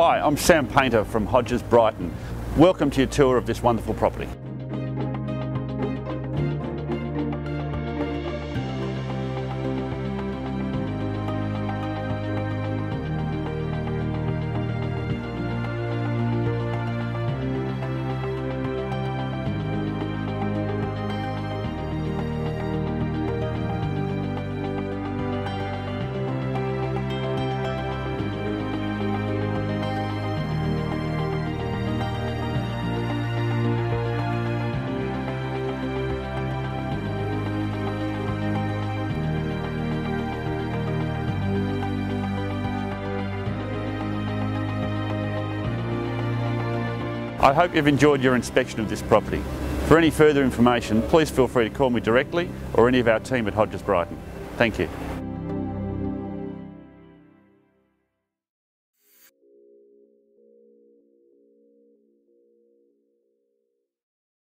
Hi, I'm Sam Paynter from Hodges, Brighton. Welcome to your tour of this wonderful property. I hope you've enjoyed your inspection of this property. For any further information, please feel free to call me directly or any of our team at Hodges Brighton. Thank you.